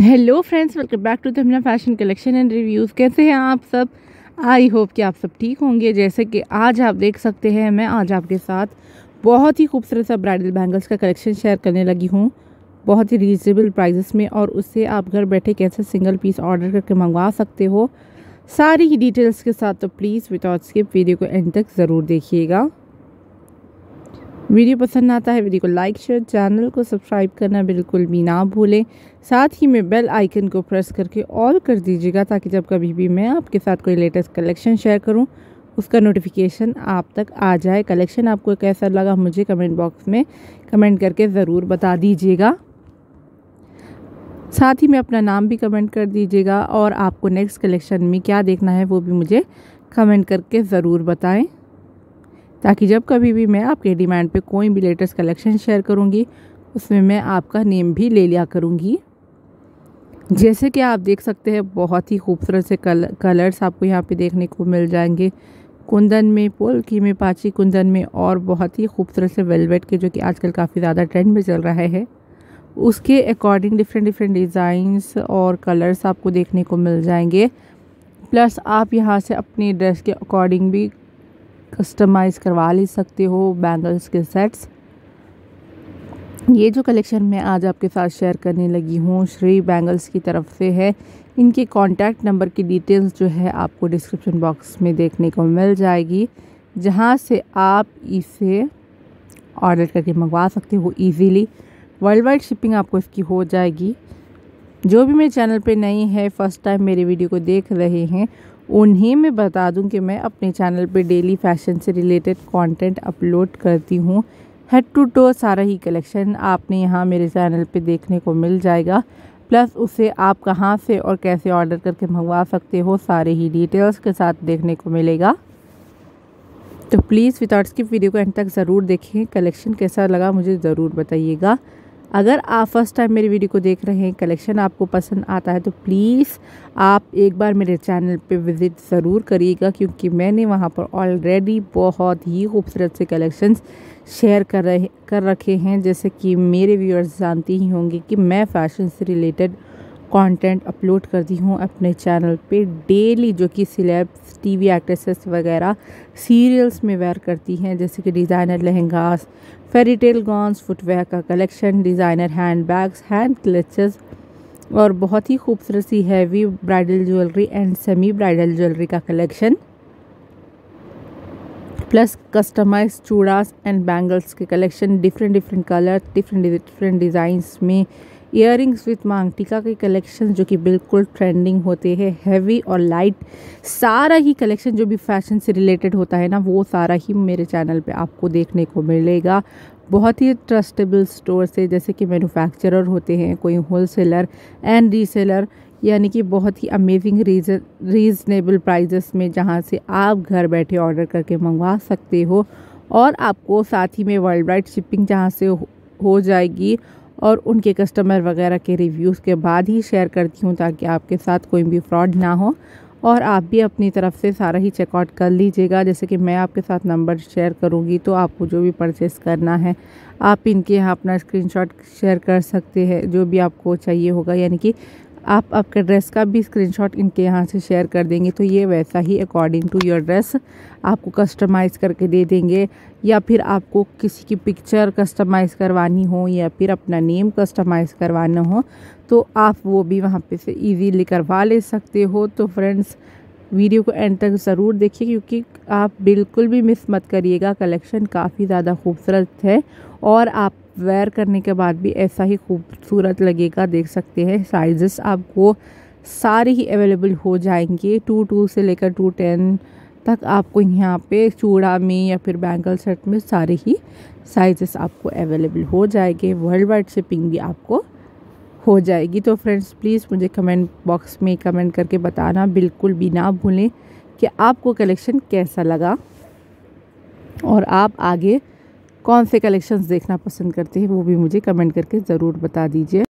Hello friends, welcome back to the अपना fashion collection and reviews. कैसे हैं आप सब? आई होप कि आप सब ठीक होंगे। जैसे कि आज आप देख सकते हैं, मैं आज आपके साथ बहुत ही खूबसूरत सा ब्राइडल बैंगल्स का कलेक्शन शेयर करने लगी हूँ, बहुत ही रीजनेबल प्राइजेस में, और उससे आप घर बैठे कैसे सिंगल पीस ऑर्डर करके मंगवा सकते हो, सारी ही डिटेल्स के साथ। तो प्लीज़ विदाउट स्किप वीडियो को एंड तक ज़रूर देखिएगा। वीडियो पसंद आता है वीडियो को लाइक शेयर, चैनल को सब्सक्राइब करना बिल्कुल भी ना भूलें। साथ ही में बेल आइकन को प्रेस करके ऑल कर दीजिएगा, ताकि जब कभी भी मैं आपके साथ कोई लेटेस्ट कलेक्शन शेयर करूं, उसका नोटिफिकेशन आप तक आ जाए। कलेक्शन आपको कैसा लगा मुझे कमेंट बॉक्स में कमेंट करके ज़रूर बता दीजिएगा। साथ ही में अपना नाम भी कमेंट कर दीजिएगा, और आपको नेक्स्ट कलेक्शन में क्या देखना है वो भी मुझे कमेंट करके ज़रूर बताएं, ताकि जब कभी भी मैं आपके डिमांड पे कोई भी लेटेस्ट कलेक्शन शेयर करूंगी, उसमें मैं आपका नेम भी ले लिया करूंगी। जैसे कि आप देख सकते हैं, बहुत ही खूबसूरत से कलर्स आपको यहाँ पे देखने को मिल जाएंगे। कुंदन में, पोल्की में, पाची कुंदन में, और बहुत ही खूबसूरत से वेलवेट के, जो कि आजकल काफ़ी ज़्यादा ट्रेंड में चल रहा है, उसके अकॉर्डिंग डिफरेंट डिज़ाइंस और कलर्स आपको देखने को मिल जाएंगे। प्लस आप यहाँ से अपनी ड्रेस के अकॉर्डिंग भी कस्टमाइज़ करवा ले सकते हो बैंगल्स के सेट्स। ये जो कलेक्शन मैं आज आपके साथ शेयर करने लगी हूँ, श्री बैंगल्स की तरफ से है। इनके कॉन्टैक्ट नंबर की डिटेल्स जो है आपको डिस्क्रिप्शन बॉक्स में देखने को मिल जाएगी, जहाँ से आप इसे ऑर्डर करके मंगवा सकते हो ईजीली। वर्ल्ड वाइड शिपिंग आपको इसकी हो जाएगी। जो भी मेरे चैनल पे नई है, फर्स्ट टाइम मेरे वीडियो को देख रहे हैं, उन्हें मैं बता दूं कि मैं अपने चैनल पे डेली फैशन से रिलेटेड कंटेंट अपलोड करती हूं। हेड टू टो सारा ही कलेक्शन आपने यहाँ मेरे चैनल पे देखने को मिल जाएगा। प्लस उसे आप कहां से और कैसे ऑर्डर करके मंगवा सकते हो, सारे ही डिटेल्स के साथ देखने को मिलेगा। तो प्लीज़ विदाउट स्किप वीडियो को एंड तक ज़रूर देखें। कलेक्शन कैसा लगा मुझे ज़रूर बताइएगा। अगर आप फर्स्ट टाइम मेरी वीडियो को देख रहे हैं, कलेक्शन आपको पसंद आता है, तो प्लीज़ आप एक बार मेरे चैनल पे विज़िट ज़रूर करिएगा, क्योंकि मैंने वहां पर ऑलरेडी बहुत ही खूबसूरत से कलेक्शंस शेयर कर रखे हैं। जैसे कि मेरे व्यूअर्स जानते ही होंगे कि मैं फ़ैशन से रिलेटेड कंटेंट अपलोड करती हूँ अपने चैनल पे डेली, जो कि सिलेब्स, टीवी एक्ट्रेसेस वगैरह सीरियल्स में वेयर करती हैं। जैसे कि designer lehengas, fairy tale gowns, footwear का collection, designer hand bags, hand clutches, और बहुत ही खूबसूरत सी heavy bridal jewellery and semi bridal jewellery का कलेक्शन, प्लस कस्टमाइज चूड़ास एंड बैंगल्स के collection, different colour, different designs में, इयररिंग्स विथ मांग टीका के कलेक्शन जो कि बिल्कुल ट्रेंडिंग होते हैं, हैवी और लाइट, सारा ही कलेक्शन जो भी फैशन से रिलेटेड होता है ना, वो सारा ही मेरे चैनल पे आपको देखने को मिलेगा। बहुत ही ट्रस्टेबल स्टोर से, जैसे कि मैन्युफैक्चरर होते हैं, कोई होलसेलर एंड रीसेलर, यानी कि बहुत ही अमेजिंग रीजनेबल प्राइजेस में, जहां से आप घर बैठे ऑर्डर करके मंगवा सकते हो। और आपको साथ ही में वर्ल्ड वाइड शिपिंग जहां से हो जाएगी, और उनके कस्टमर वगैरह के रिव्यूज़ के बाद ही शेयर करती हूँ, ताकि आपके साथ कोई भी फ्रॉड ना हो, और आप भी अपनी तरफ से सारा ही चेकआउट कर लीजिएगा। जैसे कि मैं आपके साथ नंबर शेयर करूँगी, तो आपको जो भी परचेस करना है, आप इनके यहाँ अपना स्क्रीनशॉट शेयर कर सकते हैं, जो भी आपको चाहिए होगा। यानी कि आप आपका ड्रेस का भी स्क्रीनशॉट इनके यहाँ से शेयर कर देंगे, तो ये वैसा ही अकॉर्डिंग टू योर ड्रेस आपको कस्टमाइज़ करके दे देंगे। या फिर आपको किसी की पिक्चर कस्टमाइज़ करवानी हो, या फिर अपना नेम कस्टमाइज़ करवाना हो, तो आप वो भी वहाँ पे से इजीली करवा ले सकते हो। तो फ्रेंड्स, वीडियो को एंड तक ज़रूर देखिए, क्योंकि आप बिल्कुल भी मिस मत करिएगा। कलेक्शन काफ़ी ज़्यादा खूबसूरत है, और आप वेयर करने के बाद भी ऐसा ही खूबसूरत लगेगा। देख सकते हैं, साइजेस आपको सारे ही अवेलेबल हो जाएंगे। 2 से लेकर 210 तक आपको यहाँ पे चूड़ा में या फिर बैंगल सेट में सारे ही साइजेस आपको अवेलेबल हो जाएंगे। वर्ल्ड वाइड शिपिंग भी आपको हो जाएगी। तो फ्रेंड्स, प्लीज़ मुझे कमेंट बॉक्स में कमेंट करके बताना बिल्कुल भी ना भूलें कि आपको कलेक्शन कैसा लगा, और आप आगे कौन से कलेक्शंस देखना पसंद करते हैं, वो भी मुझे कमेंट करके ज़रूर बता दीजिए।